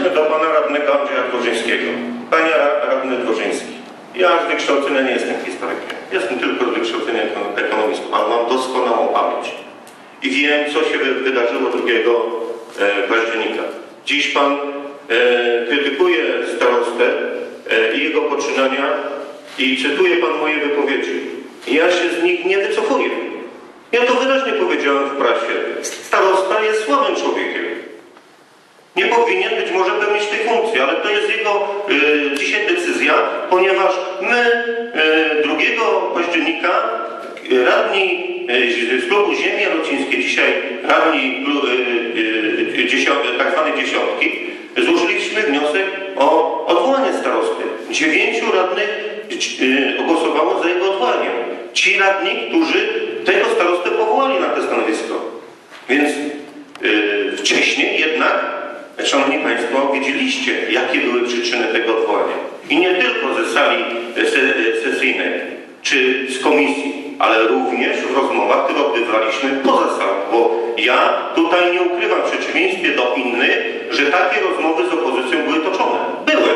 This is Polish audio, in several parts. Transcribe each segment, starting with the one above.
do pana radnego Andrzeja Dworzyńskiego. Panie radny Dworzyński, ja z wykształcenia nie jestem historykiem. Jestem tylko z wykształcenia ekonomistą, ale mam doskonałą pamięć. I wiem, co się wydarzyło 2 października. Dziś pan krytykuje starostę i jego poczynania i cytuje pan moje wypowiedzi. Ja się z nich nie wycofuję. Ja to wyraźnie powiedziałem w prasie. Starosta jest słabym człowiekiem. Nie powinien być może pełnić tej funkcji, ale to jest jego dzisiaj decyzja, ponieważ my 2 października radni z klubu Ziemi Jarocińskiej, dzisiaj radni tak zwanej dziesiątki, złożyliśmy wniosek o odwołanie starosty. 9 radnych głosowało za jego odwołaniem. Ci radni, którzy tego starostę powołali na to stanowisko. Więc wcześniej jednak, szanowni państwo, wiedzieliście, jakie były przyczyny tego odwołania. I nie tylko ze sali sesyjnej czy z komisji, ale również w rozmowach, które odbywaliśmy poza salą. Bo ja tutaj nie ukrywam, w przeciwieństwie do innych, że takie rozmowy z opozycją były toczone. Były.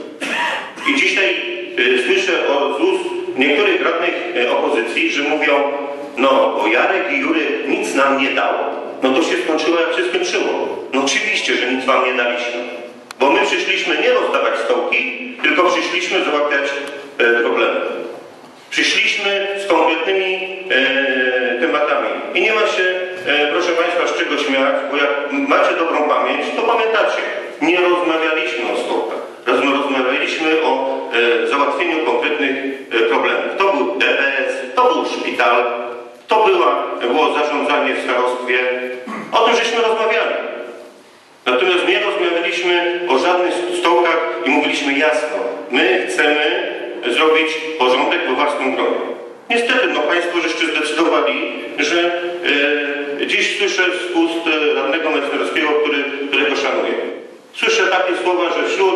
I dzisiaj słyszę z ust niektórych radnych opozycji, że mówią, no bo Jarek i Jurek nic nam nie dało. No to się skończyło, jak się skończyło. No oczywiście, że nic wam nie daliśmy. Bo my przyszliśmy nie rozdawać stołki, tylko przyszliśmy załatwiać problemy. Przyszliśmy z konkretnymi tematami. I nie ma się, proszę państwa, z czego śmiać, bo jak macie dobrą pamięć, to pamiętacie. Nie rozmawialiśmy o stołkach. Rozmawialiśmy o załatwieniu konkretnych problemów. To był DPS, to był szpital, to było zarządzanie w starostwie. O tym żeśmy rozmawiali. Natomiast nie rozmawialiśmy o żadnych stołkach i mówiliśmy jasno, my chcemy zrobić porządek we własnym gronie. Niestety, no państwo żeście zdecydowali, że dziś słyszę z ust radnego Metznerowskiego, którego szanuję. Słyszę takie słowa, że wśród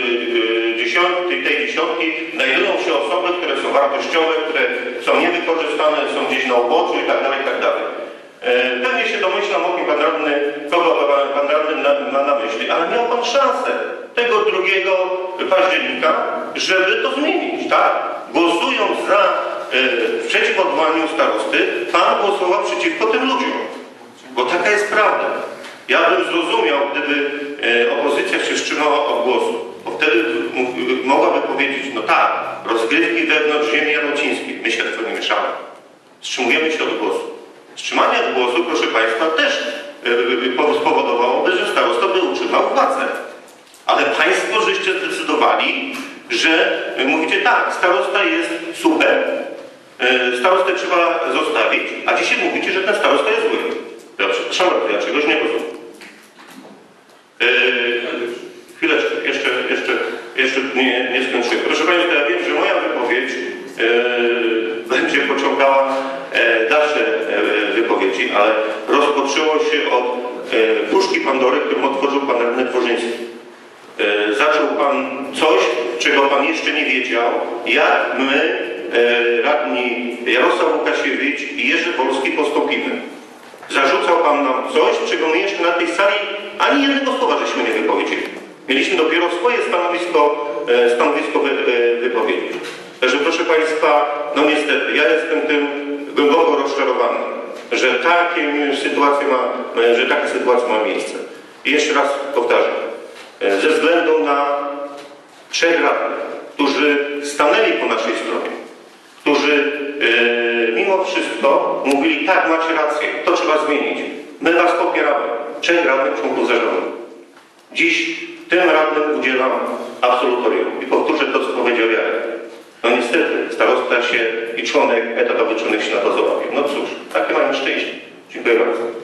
tej dziesiątki znajdują się osoby, które są wartościowe, które są niewykorzystane, są gdzieś na uboczu i tak dalej, i tak dalej. Pewnie się domyślam, o kim pan radny, kogo pan radny ma na myśli, ale miał pan szansę tego 2 października, żeby to zmienić, tak? Głosując przeciw odwołaniu starosty, pan głosował przeciwko tym ludziom. Bo taka jest prawda. Ja bym zrozumiał, gdyby opozycja się wstrzymała od głosu, bo wtedy mogłaby powiedzieć, no tak, rozgrywki wewnątrz ziemi jarocińskiej, my się w to nie mieszamy. Wstrzymujemy się od głosu. Wstrzymanie od głosu, proszę państwa, też spowodowałoby, że starosta by utrzymał władzę. Ale państwo żeście zdecydowali, że mówicie tak, starosta jest super, starostę trzeba zostawić, a dzisiaj mówicie, że ten starosta jest zły. Ja przepraszam bardzo, ja czegoś nie rozumiem. Chwileczkę, jeszcze nie skończyłem. Proszę państwa, ja wiem, że moja wypowiedź będzie pociągała dalsze wypowiedzi, ale rozpoczęło się od puszki Pandory, którą otworzył pan radny Dworzyński. Zaczął pan coś, czego pan jeszcze nie wiedział, jak my, radni Jarosław Łukasiewicz i Jerzy Wolski postąpimy. Zarzucał pan nam coś, czego my jeszcze na tej sali ani jednego słowa żeśmy nie wypowiedzieli. Mieliśmy dopiero swoje stanowisko wypowiedzieć. Także proszę państwa, no niestety, ja jestem tym głęboko rozczarowany, że taka sytuacja ma miejsce. I jeszcze raz powtarzam, ze względu na 3 radnych, którzy stanęli po naszej stronie, którzy mimo wszystko mówili, tak, macie rację, to trzeba zmienić. My was popieramy. 3 radnych członków zarządu. Dziś tym radnym udzielam absolutorium. I powtórzę to, co powiedział Jarek. No niestety, starosta się i członek etatowy członek się na to załapił. No cóż, takie mamy szczęście. Dziękuję bardzo.